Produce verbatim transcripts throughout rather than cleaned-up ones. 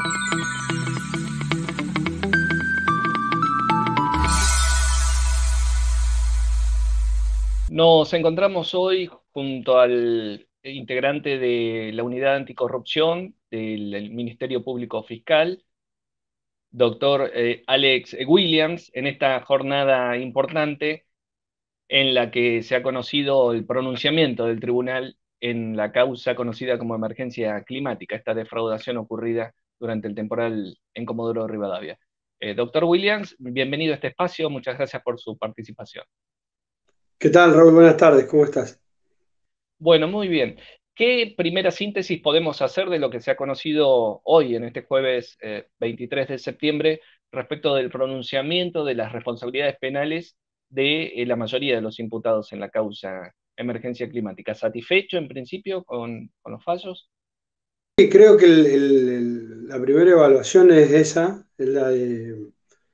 Nos encontramos hoy junto al integrante de la Unidad Anticorrupción del Ministerio Público Fiscal, doctor eh, Alex Williams, en esta jornada importante en la que se ha conocido el pronunciamiento del tribunal en la causa conocida como emergencia climática, esta defraudación ocurrida durante el temporal en Comodoro Rivadavia. Eh, doctor Williams, bienvenido a este espacio, muchas gracias por su participación. ¿Qué tal, Raúl? Buenas tardes, ¿cómo estás? Bueno, muy bien. ¿Qué primera síntesis podemos hacer de lo que se ha conocido hoy, en este jueves eh, veintitrés de septiembre, respecto del pronunciamiento de las responsabilidades penales de eh, la mayoría de los imputados en la causa emergencia climática? ¿Satisfecho en principio con, con los fallos? Sí, creo que el- el- el- la primera evaluación es esa, es la de,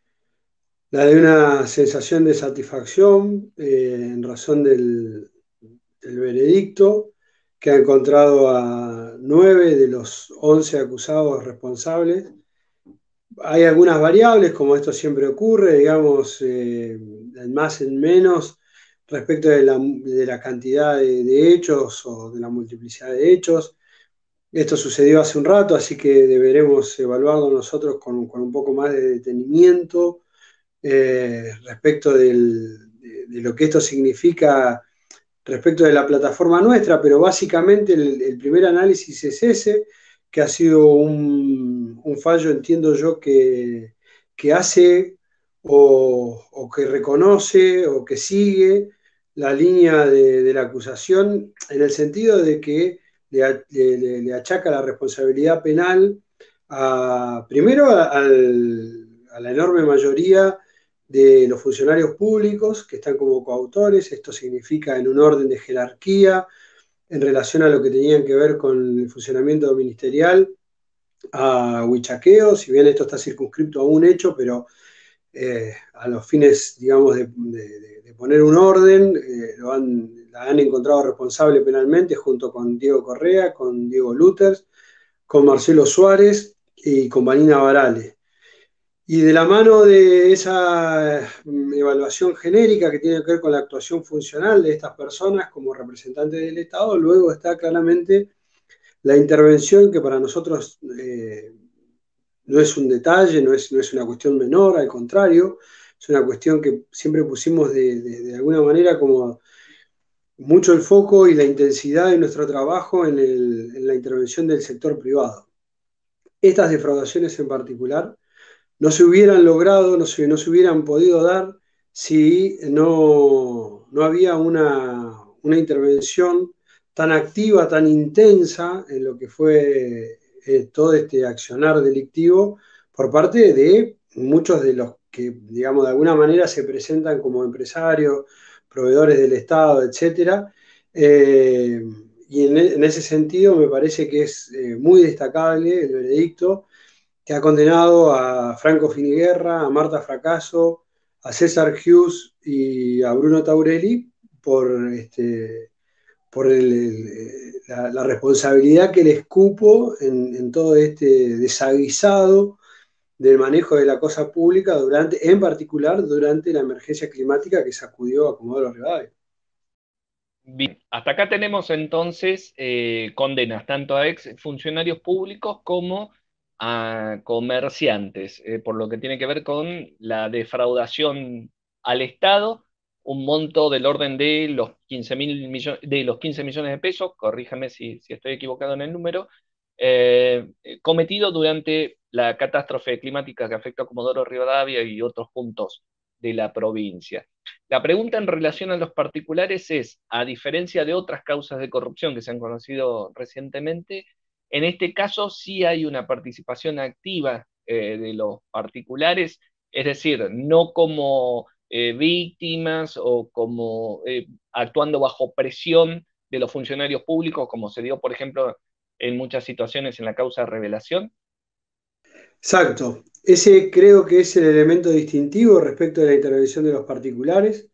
la de una sensación de satisfacción eh, en razón del, del veredicto, que ha encontrado a nueve de los once acusados responsables. Hay algunas variables, como esto siempre ocurre, digamos, eh, en más en menos, respecto de la, de la cantidad de de hechos o de la multiplicidad de hechos. Esto sucedió hace un rato, así que deberemos evaluarlo nosotros con, con un poco más de detenimiento eh, respecto del- de, de lo que esto significa respecto de la plataforma nuestra, pero básicamente el, el primer análisis es ese, que ha sido un, un fallo, entiendo yo, que, que hace o, o que reconoce o que sigue la línea de, de la acusación en el sentido de que le, le- le achaca la responsabilidad penal a, primero a, al- a la enorme mayoría de los funcionarios públicos que están como coautores. Esto significa en un orden de jerarquía en relación a lo que tenían que ver con el funcionamiento ministerial, a huichaqueo, si bien esto está circunscripto a un hecho, pero eh, a los fines, digamos, de, de- de poner un orden, eh, lo han, la han encontrado responsable penalmente junto con Diego Correa, con Diego Luters, con Marcelo Suárez y con Vanina Barale. Y de la mano de esa mm, evaluación genérica que tiene que ver con la actuación funcional de estas personas como representantes del Estado, luego está claramente la intervención que para nosotros eh, no es un detalle, no es, no es una cuestión menor, al contrario, es una cuestión que siempre pusimos de, de, de alguna manera como mucho el foco y la intensidad de nuestro trabajo en, el, en la intervención del sector privado. Estas defraudaciones en particular no se hubieran logrado, no se, no se hubieran podido dar si no, no había una, una intervención tan activa, tan intensa en lo que fue eh, todo este accionar delictivo por parte de muchos de los que, digamos, de alguna manera se presentan como empresarios, proveedores del Estado, etcétera. Eh, y en, en, ese sentido me parece que es eh, muy destacable el veredicto que ha condenado a Franco Finiguerra, a Marta Fracasso, a César Hughes y a Bruno Taurelli por, este, por el, el, la, la, responsabilidad que les cupo en, en todo este desaguisado del manejo de la cosa pública, durante, en particular durante la emergencia climática que sacudió a Comodoro Rivadavia. Bien, hasta acá tenemos entonces eh, condenas tanto a ex funcionarios públicos como a comerciantes, eh, por lo que tiene que ver con la defraudación al Estado, un monto del orden de los quince mil millones, de los quince millones de pesos, corríjame si, si estoy equivocado en el número, eh, cometido durante la catástrofe climática que afectó a Comodoro Rivadavia y otros puntos de la provincia. La pregunta en relación a los particulares es, a diferencia de otras causas de corrupción que se han conocido recientemente, en este caso sí hay una participación activa eh, de los particulares, es decir, no como eh, víctimas o como eh, actuando bajo presión de los funcionarios públicos, como se dio, por ejemplo, en muchas situaciones en la causa Revelación. Exacto. Ese creo que es el elemento distintivo respecto de la intervención de los particulares.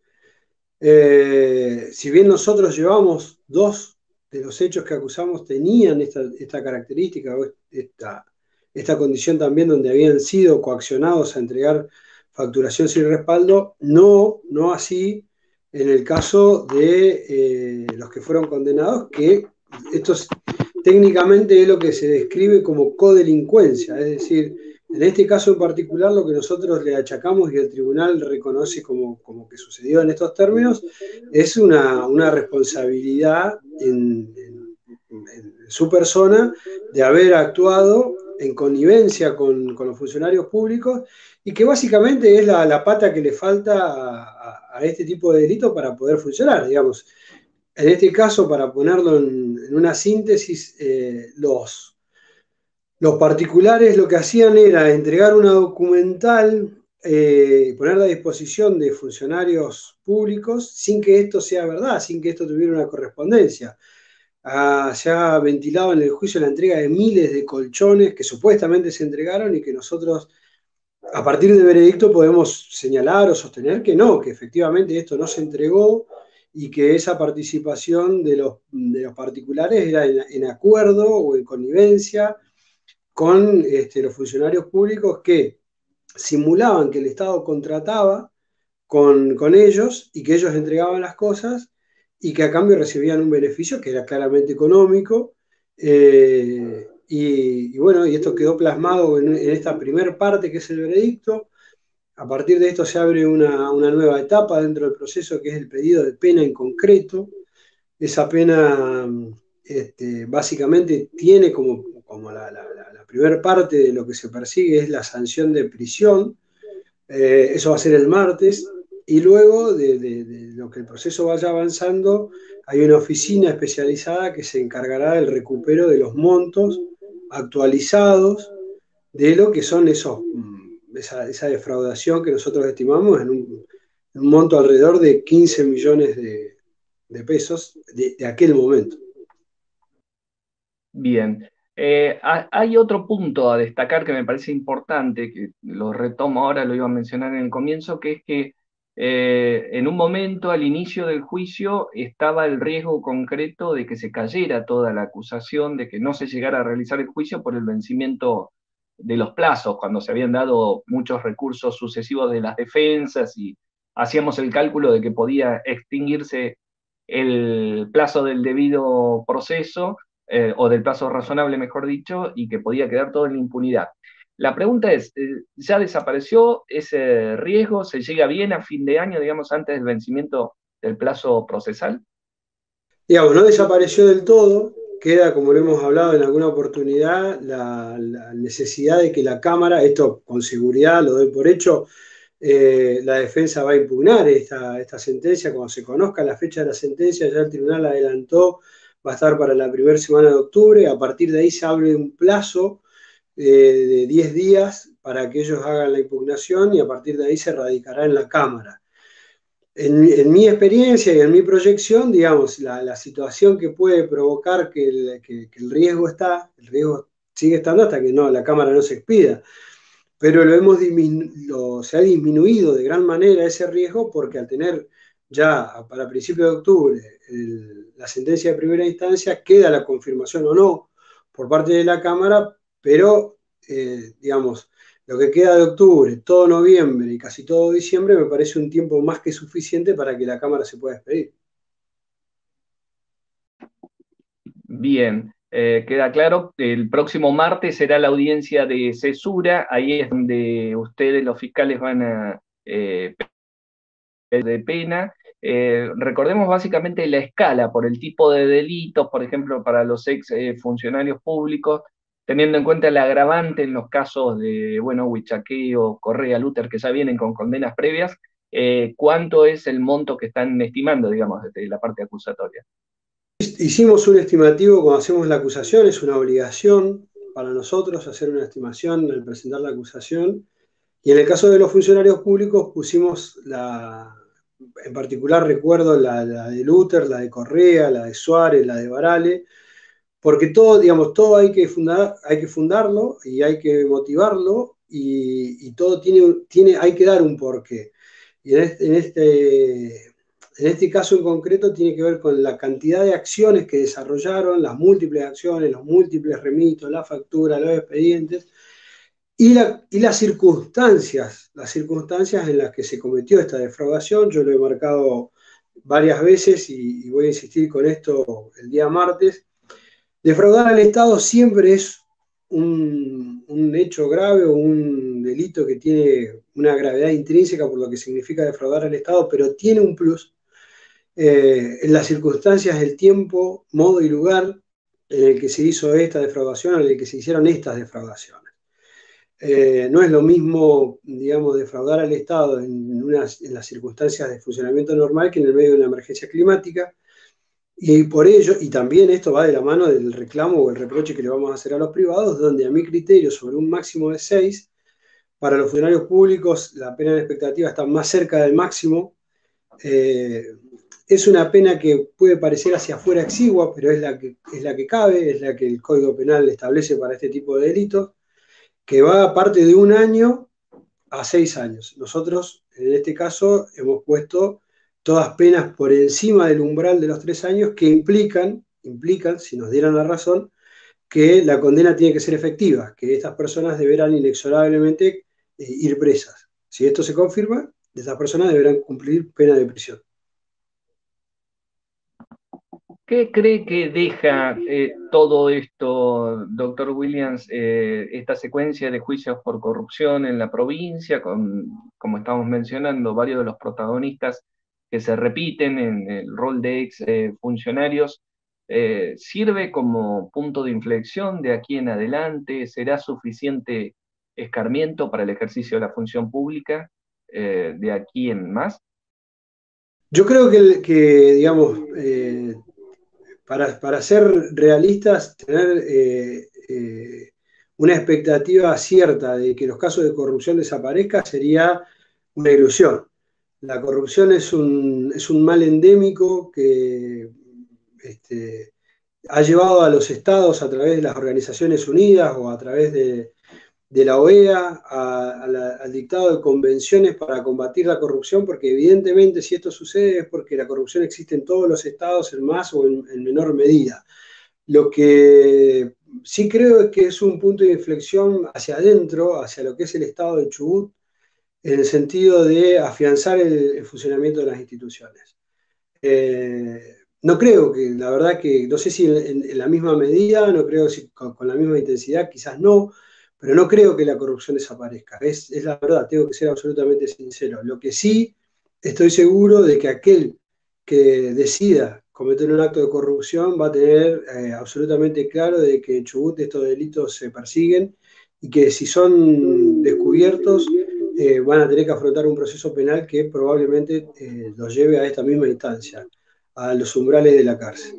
Eh, si bien nosotros llevamos dos de los hechos que acusamos tenían esta, esta característica o esta, esta condición también donde habían sido coaccionados a entregar facturación sin respaldo, no, no así en el caso de eh, los que fueron condenados, que esto es, técnicamente es lo que se describe como codelincuencia, es decir, en este caso en particular lo que nosotros le achacamos y el tribunal reconoce como, como que sucedió en estos términos es una, una responsabilidad en, en, en, su persona de haber actuado en connivencia con, con los funcionarios públicos y que básicamente es la, la pata que le falta a, a, a, este tipo de delito para poder funcionar, digamos. En este caso, para ponerlo en, en una síntesis, eh, los, los particulares lo que hacían era entregar una documental, eh, ponerla a disposición de funcionarios públicos sin que esto sea verdad, sin que esto tuviera una correspondencia. Ah, se ha ventilado en el juicio la entrega de miles de colchones que supuestamente se entregaron y que nosotros, a partir del veredicto, podemos señalar o sostener que no, que efectivamente esto no se entregó y que esa participación de los, de los particulares era en, en acuerdo o en connivencia con este, los funcionarios públicos que simulaban que el Estado contrataba con, con ellos y que ellos entregaban las cosas y que a cambio recibían un beneficio que era claramente económico. Eh, y, y, bueno, y esto quedó plasmado en, en esta primera parte que es el veredicto. A partir de esto se abre una, una nueva etapa dentro del proceso que es el pedido de pena en concreto. Esa pena este, básicamente tiene como, como la, la, la primera parte de lo que se persigue es la sanción de prisión. Eh, eso va a ser el martes. Y luego de, de, de, lo que el proceso vaya avanzando, hay una oficina especializada que se encargará del recupero de los montos actualizados de lo que son esos, esa, esa defraudación que nosotros estimamos en un, un monto alrededor de quince millones de, de pesos de, de aquel momento. Bien. Eh, hay otro punto a destacar que me parece importante, que lo retomo ahora, lo iba a mencionar en el comienzo, que es que eh, en un momento al inicio del juicio estaba el riesgo concreto de que se cayera toda la acusación, de que no se llegara a realizar el juicio por el vencimiento de los plazos, cuando se habían dado muchos recursos sucesivos de las defensas y hacíamos el cálculo de que podía extinguirse el plazo del debido proceso eh, o del plazo razonable, mejor dicho, y que podía quedar todo en la impunidad. La pregunta es, eh, ¿ya desapareció ese riesgo? ¿Se llega bien a fin de año, digamos, antes del vencimiento del plazo procesal? Digamos, no desapareció del todo, queda, como lo hemos hablado en alguna oportunidad, la, la necesidad de que la Cámara, esto con seguridad lo doy por hecho, eh, la defensa va a impugnar esta, esta sentencia. Cuando se conozca la fecha de la sentencia, ya el tribunal adelantó, va a estar para la primera semana de octubre. A partir de ahí se abre un plazo eh, de diez días para que ellos hagan la impugnación y a partir de ahí se radicará en la Cámara. En, en mi experiencia y en mi proyección, digamos, la, la situación que puede provocar que el, que, que el riesgo está, el riesgo sigue estando hasta que no, la Cámara no se expida, pero lo hemos lo, se ha disminuido de gran manera ese riesgo porque al tener ya para principios de octubre el, la sentencia de primera instancia, queda la confirmación o no por parte de la Cámara, pero eh, digamos, lo que queda de octubre, todo noviembre y casi todo diciembre me parece un tiempo más que suficiente para que la Cámara se pueda despedir. Bien, eh, queda claro que el próximo martes será la audiencia de cesura, ahí es donde ustedes, los fiscales, van a eh, pedir de pena. Eh, recordemos básicamente la escala por el tipo de delitos, por ejemplo, para los ex eh, funcionarios públicos, teniendo en cuenta el agravante en los casos de, bueno, Huichaqueo, Correa, Luther, que ya vienen con condenas previas, eh, ¿cuánto es el monto que están estimando, digamos, desde la parte acusatoria? Hicimos un estimativo cuando hacemos la acusación, es una obligación para nosotros hacer una estimación al presentar la acusación, y en el caso de los funcionarios públicos pusimos la, en particular recuerdo la, la de Luther, la de Correa, la de Suárez, la de Barale, porque todo, digamos, todo hay que, fundar, hay que fundarlo y hay que motivarlo y, y todo tiene, tiene, hay que dar un porqué. Y en este, en este En este caso en concreto tiene que ver con la cantidad de acciones que desarrollaron, las múltiples acciones, los múltiples remitos, la factura, los expedientes y, la, y las circunstancias, las circunstancias en las que se cometió esta defraudación. Yo lo he marcado varias veces y, y voy a insistir con esto el día martes. Defraudar al Estado siempre es un, un hecho grave o un delito que tiene una gravedad intrínseca por lo que significa defraudar al Estado, pero tiene un plus eh, en las circunstancias, el tiempo, modo y lugar en el que se hizo esta defraudación, en el que se hicieron estas defraudaciones. Eh, no es lo mismo, digamos, defraudar al Estado en, unas, en las circunstancias de funcionamiento normal que en el medio de una emergencia climática. Y por ello, y también esto va de la mano del reclamo o el reproche que le vamos a hacer a los privados, donde a mi criterio, sobre un máximo de seis, para los funcionarios públicos la pena de expectativa está más cerca del máximo. Eh, es una pena que puede parecer hacia afuera exigua, pero es la, que, es la que cabe, es la que el Código Penal establece para este tipo de delitos, que va a parte de un año a seis años. Nosotros, en este caso, hemos puesto todas penas por encima del umbral de los tres años que implican, implican, si nos dieran la razón, que la condena tiene que ser efectiva, que estas personas deberán inexorablemente eh, ir presas. Si esto se confirma, estas personas deberán cumplir pena de prisión. ¿Qué cree que deja eh, todo esto, doctor Williams, eh, esta secuencia de juicios por corrupción en la provincia, con, como estamos mencionando, varios de los protagonistas que se repiten en el rol de ex eh, funcionarios? Eh, ¿sirve como punto de inflexión de aquí en adelante? ¿Será suficiente escarmiento para el ejercicio de la función pública eh, de aquí en más? Yo creo que, que digamos, eh, para, para, ser realistas, tener eh, eh, una expectativa cierta de que los casos de corrupción desaparezcan sería una ilusión. La corrupción es un, es un mal endémico que este, ha llevado a los estados a través de las Organizaciones Unidas o a través de, de la O E A a, a la, al dictado de convenciones para combatir la corrupción, porque evidentemente si esto sucede es porque la corrupción existe en todos los estados en más o en, en menor medida. Lo que sí creo es que es un punto de inflexión hacia adentro, hacia lo que es el estado de Chubut, en el sentido de afianzar el, el funcionamiento de las instituciones. Eh, no creo que, la verdad que, no sé si en, en la misma medida, no creo si con, con, la misma intensidad, quizás no, pero no creo que la corrupción desaparezca. Es, es la verdad, tengo que ser absolutamente sincero. Lo que sí estoy seguro de que aquel que decida cometer un acto de corrupción va a tener eh, absolutamente claro de que en Chubut estos delitos se persiguen y que si son descubiertos eh, van a tener que afrontar un proceso penal que probablemente eh, los lleve a esta misma instancia, a los umbrales de la cárcel.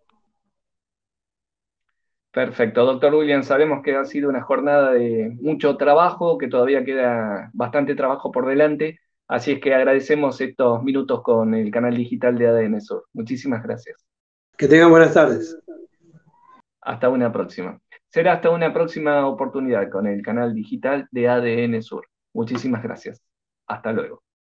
Perfecto, doctor Williams, sabemos que ha sido una jornada de mucho trabajo, que todavía queda bastante trabajo por delante, así es que agradecemos estos minutos con el canal digital de A D N Sur. Muchísimas gracias. Que tengan buenas tardes. Hasta una próxima. Será hasta una próxima oportunidad con el canal digital de A D N Sur. Muchísimas gracias. Hasta luego.